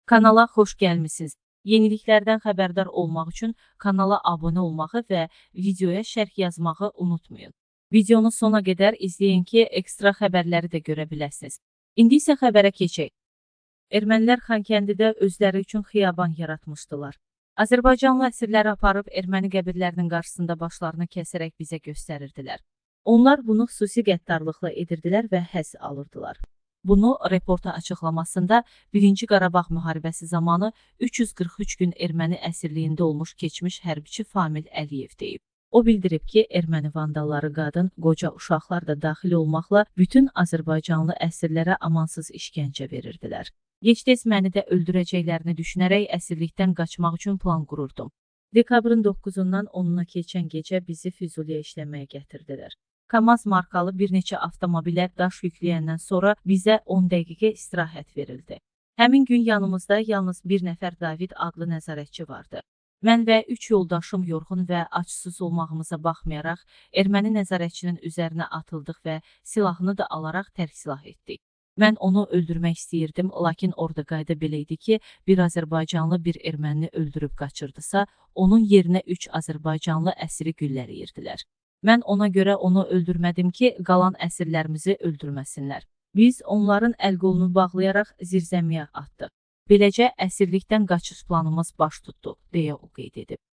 Kanala xoş gəlmisiniz. Yeniliklərdən xəbərdar olmaq üçün kanala abunə olmağı və videoya şərh yazmağı unutmayın. Videonu sona qədər izləyin ki, ekstra xəbərləri də görə biləsiniz. İndi isə xəbərə keçək. Ermənilər Xankəndidə özləri üçün xiyaban yaratmışdılar. Azərbaycanlı əsirləri aparıb erməni qəbirlərinin qarşısında başlarını kəsərək bizə göstərirdilər. Onlar bunu xüsusi qəddarlıqla edirdilər və həzz alırdılar. Bunu reporta açıqlamasında 1-ci Qarabağ müharibəsi zamanı 343 gün erməni əsirliyində olmuş keçmiş hərbiçi Famil Əliyev deyib. O bildirib ki, erməni vandalları qadın, qoca uşaqlar da daxil olmaqla bütün Azərbaycanlı əsirlərə amansız işgəncə verirdilər. Gec-tez məni də öldürəcəklərini düşünərək əsirlikdən qaçmaq üçün plan qururdum. Dekabrın 9-dan 10-una keçən gecə bizi Füzuliyə işləməyə gətirdilər. KAMAZ markalı bir neçə avtomobilə daş yükləyəndən sonra bizə 10 dəqiqə istirahət verildi. Həmin gün yanımızda yalnız bir nəfər David adlı nəzarətçi vardı. Mən və 3 yoldaşım yorğun və açsız olmağımıza baxmayaraq, erməni nəzarətçinin üzərinə atıldıq və silahını da alaraq tərk silah etdik. Mən onu öldürmək istəyirdim, lakin orada qayda belə idi ki, bir Azərbaycanlı bir erməni öldürüb qaçırdısa, onun yerinə 3 Azərbaycanlı əsiri güllələyirdilər. Mən ona görə onu öldürmədim ki, qalan əsirlərimizi öldürməsinlər. Biz onların əl-qolunu bağlayaraq zirzəmiyə atdıq. Beləcə əsirlikdən qaçış planımız baş tutdu, deyə o qeyd edib.